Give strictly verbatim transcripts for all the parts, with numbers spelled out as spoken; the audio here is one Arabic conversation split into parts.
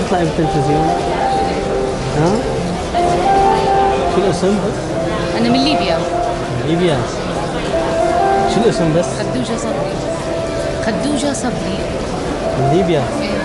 تطلعي بالتلفزيون؟ ها؟ شو الاسم؟ أنا من ليبيا. من ليبيا. شو الاسم بس؟ خدوجة صبري. خدوجة صبري. من ليبيا؟ إيه.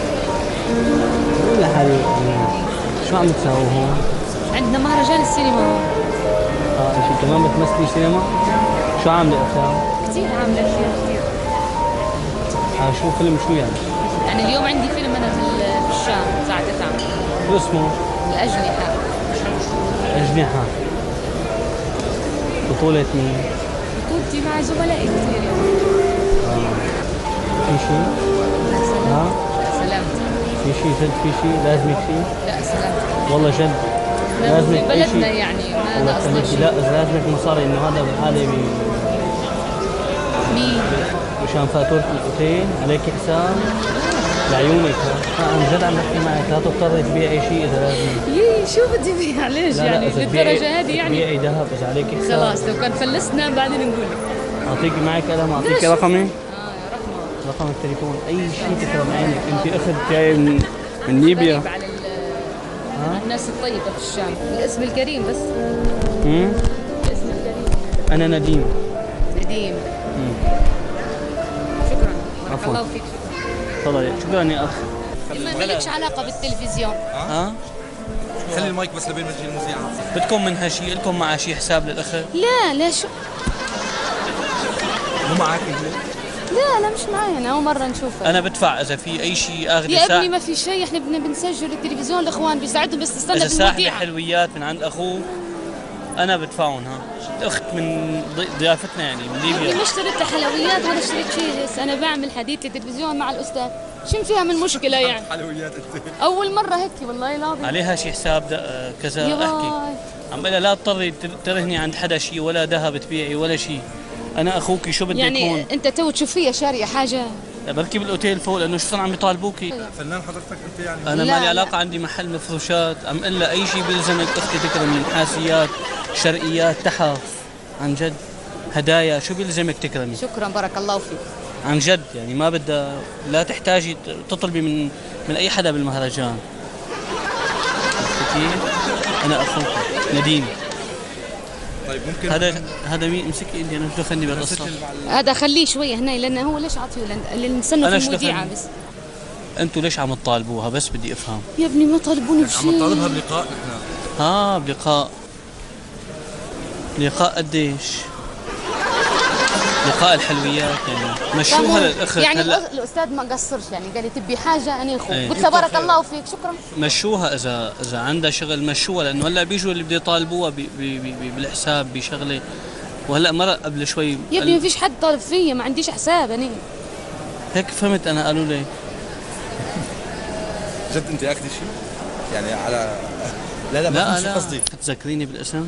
قولي لحالي شو عم تساووا هون؟ عندنا مهرجان السينما هون. اه انت كمان بتمثلي سينما؟ شو عاملة افلام؟ كثير عاملة أشياء كثير. اه شو فيلم شو يعني؟ يعني اليوم عندي فيلم أنا في في الشام الساعة تسعة. شو اسمه؟ الأجنحة. أجنحة. بطولة مين؟ بطولتي مع زملائي كثير يعني. اه في شيء؟ لا سلام. ها؟ لا سلامتك. في شيء جد في شيء لازمك شيء؟ لا سلامتك. والله جد لازمك في أي بلدنا شيء. يعني ما الله ناقصنا يخليكي. شيء. لا إذا لازمك مصاري إنه هذا هذا مين؟ مشان فاتورة الأوتيل عليك حساب لعيونك. ها عن جد عم بحكي معك لا تضطري تبيعي شيء إذا لازم. يي شو بدي بيع ليش لا لا يعني إذا للدرجة هذه يعني؟ تبيعي ذهب إذا عليك حساب. خلاص لو كان فلسنا بعدين نقول لك. أعطيكي معك قلم أعطيكي لا، رقمي. اه يا رقمك. رقم التليفون أي شيء تكرم عينك. أنت أخت جاي من من ليبيا. غريب على ال- الناس الطيبة في الشام. الاسم الكريم بس. امم الاسم الكريم. أنا نديم. نديم. امم شكرا. بارك عفواً. الله فيك. تفضلي. شكرا يا أخ. ما لكش علاقة بالتلفزيون. ها؟ خلي المايك بس لبين ما تجي المذيعة. بدكم منها شيء؟ لكم معها شيء حساب للأخ؟ لا لا شو مو معك انت؟ لا لا مش معي انا اول مرة نشوفها. أنا بدفع إذا في أي شيء آخذ يا ساعة. ابني ما في شيء احنا بدنا بنسجل التلفزيون الاخوان بيساعدهم بس تستنى إذا ساحبة بالمذيعة. حلويات من عند أخوه أنا بدفعهم. ها الأخت من ضي- ضيافتنا يعني من يا ابني ليبيا. ما اشتريت حلويات ولا اشتريت شيء بس انا بعمل حديث للتلفزيون مع الاستاذ. شو فيها من مشكلة يعني؟ حلويات انت. اول مرة هيك والله العظيم. عليها شيء حساب د- كذا يا أحكي. باي. عم بقول لها لا تضطري تر- ترهني عند حدا شيء ولا ذهب تبيعي ولا شيء. أنا أخوكي شو بدك يعني هون؟ انت تو تشوف فيها شارية حاجة. بركب الأوتيل فوق لأنه شو صار عم يطالبوكي؟ فنان حضرتك انت يعني. أنا لا، مالي لا. علاقة عندي محل مفروشات. عم قل لها أي شيء بيلزمك أختي تكرم من حاسيات شرقيات تحف عن جد هدايا شو بيلزمك تكرمي شكرا بارك الله فيك. عن جد يعني ما بدها لا تحتاجي تطلبي من من أي حدا بالمهرجان. عرفتي؟ أنا أخوك نديم. طيب ممكن هذا هذا مين امسكي انت انا شو دخلني بالقصه. نسجل مع ال- هذا خليه شوي هنا لانه هو ليش عاطيه اللي نستنى أنا في شو المذيعة دخلني؟ بس. انتوا ليش عم تطالبوها بس بدي افهم. يا ابني ما طالبوني عم بشيء. نطالبها بلقاء نحن. اه بلقاء. لقاء قديش؟ لقاء الحلويات يعني مشوها للاخت يعني هلا. الاستاذ ما قصرش يعني قال لي تبي حاجه انا اخوك ايه. قلت له بارك الله فيك شكرا. مشوها اذا اذا عندها شغل مشوها لانه هلا بيجوا اللي بده يطالبوها بي بي بي بالحساب بشغله. وهلا مرق قبل شوي يا ابني ما فيش حد طالب فيا ما عنديش حساب انا. هيك فهمت انا قالوا لي. جد انت اخذي شيء؟ يعني على لا لا ما لا فهمت شو لا قصدي. تذكريني بالاسم.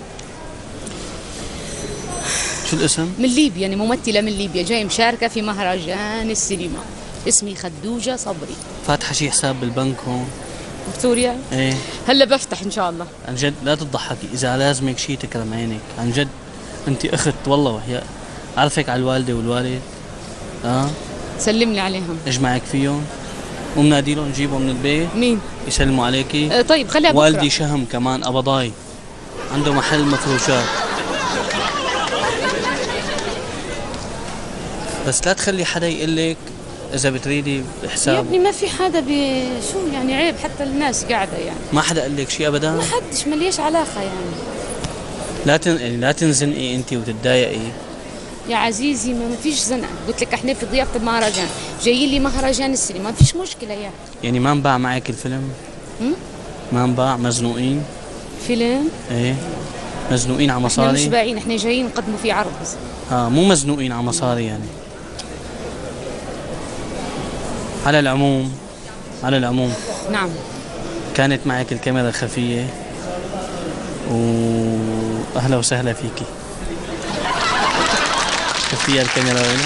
شو الاسم؟ من ليبيا يعني ممثله من ليبيا جاي مشاركه في مهرجان السينما. اسمي خدوجه صبري. فاتحه شي حساب بالبنك هون؟ سوريا. ايه هلا بفتح ان شاء الله. عن جد لا تضحكي اذا لازمك شيء تكرم عينك عن جد. انت اخت والله وحياة عرفك على الوالده والوالد. اه سلم لي عليهم. اجمعك فيهم ومنادي لهم نجيبهم من البيت مين؟ يسلموا عليكي. آه طيب خليها بكره. والدي شهم كمان قبضاي عنده محل مفروشات. بس لا تخلي حدا يقول لك اذا بتريدي يا حساب. ابني ما في حدا بشو يعني عيب حتى الناس قاعده يعني. ما حدا قال لك شيء ابدا. ما حدش مليش علاقه يعني. لا تن... يعني لا تنزنقي انت وتتضايقي. يا عزيزي ما فيش زنقه قلت لك احنا في ضيافه المهرجان جايين لي مهرجان السينما ما فيش مشكله يعني. يعني ما انباع معك الفيلم؟ هم؟ ما انباع مزنوقين؟ فيلم. ايه مزنوقين على احنا مش مصاري؟ باعين احنا جايين نقدموا فيه عرض بس. اه مو مزنوقين على مصاري يعني. على العموم على العموم نعم. كانت معك الكاميرا الخفية وأهلا وسهلا فيكي. شوفيها الكاميرا وين؟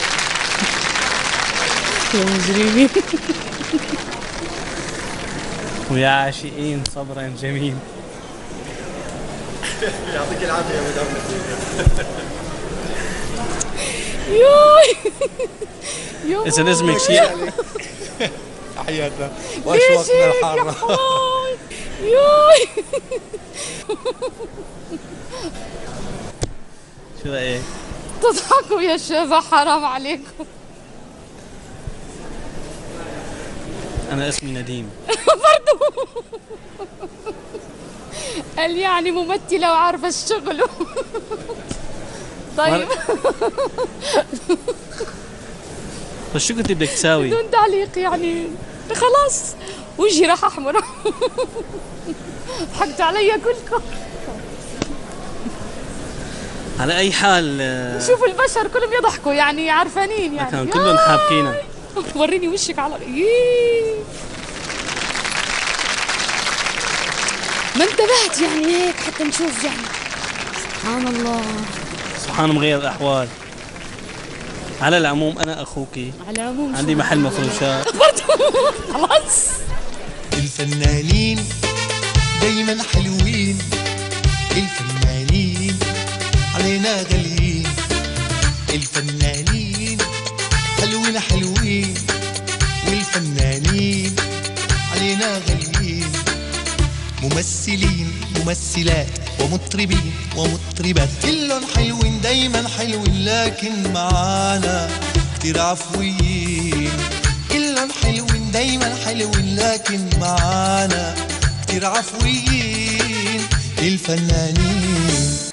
يا مجرمين. ويا عاشقين صبرا جميل. يعطيك العافيه يا مدام. يوي. إذا لازمك شيء حياتنا ليش واشواقنا هيك يا الحاره. حماي؟ ياي شو رايك؟ تضحكوا يا شباب حرام عليكم. انا اسمي نديم. برضو قال يعني ممثلة وعارفة الشغل. طيب بس شو كنت بدك تساوي؟ بدون تعليق يعني خلاص وجهي راح احمر. ضحكتوا علي كلكم. على اي حال آه، شوفوا البشر كلهم يضحكوا يعني عرفانين يعني. كان كلهم حابكينا. وريني وشك على ييه. ما انتبهت يعني هيك حتى نشوف يعني. سبحان الله. سبحان مغير الاحوال. على العموم انا اخوكي، على العموم عندي محل مفروشات. خلاص. الفنانين دايما حلوين، الفنانين علينا غاليين، الفنانين حلوين حلوين، والفنانين علينا غاليين. ممثلين ممثلات ومطربين ومطربات كلهم حلوين دايما حلوين، لكن معانا كتير عفويين. كلهم حلوين دايما حلوين، لكن معانا كتير عفويين. الفنانين